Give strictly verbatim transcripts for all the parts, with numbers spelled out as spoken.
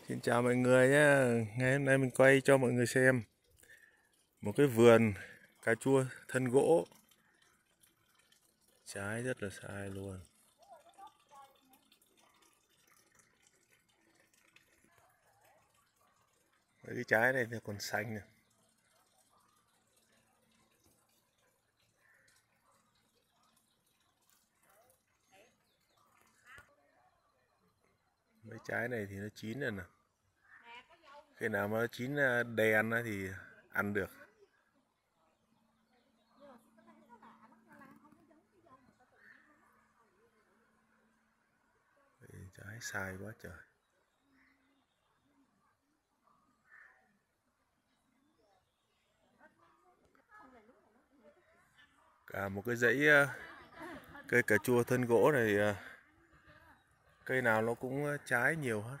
Xin chào mọi người nhé. Ngày hôm nay mình quay cho mọi người xem một cái vườn cà chua thân gỗ. Trái rất là sai luôn. Mấy cái trái này thì còn xanh này. Mấy trái này thì nó chín rồi nè. Khi nào mà nó chín đen thì ăn được. Trái sai quá trời. Cả một cái dãy cây cà chua thân gỗ này, cây nào nó cũng trái nhiều hết.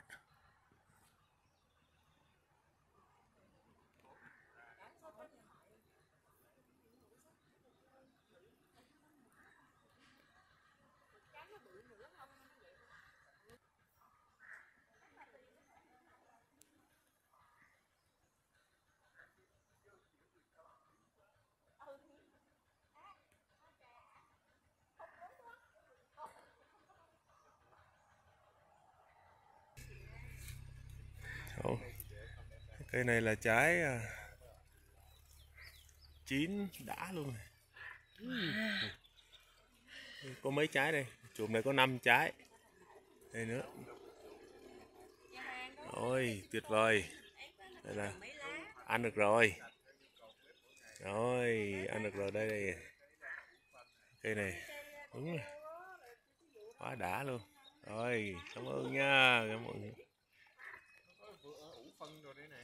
Đâu. Cây này là trái chín đã luôn này. Có mấy trái đây, chùm này có năm trái. Đây nữa. Ôi, tuyệt vời. Đây là ăn được rồi. Rồi, ăn được rồi đây đây. Cây này đúng rồi. Quá đã luôn. Rồi, cảm ơn nha, cảm ơn.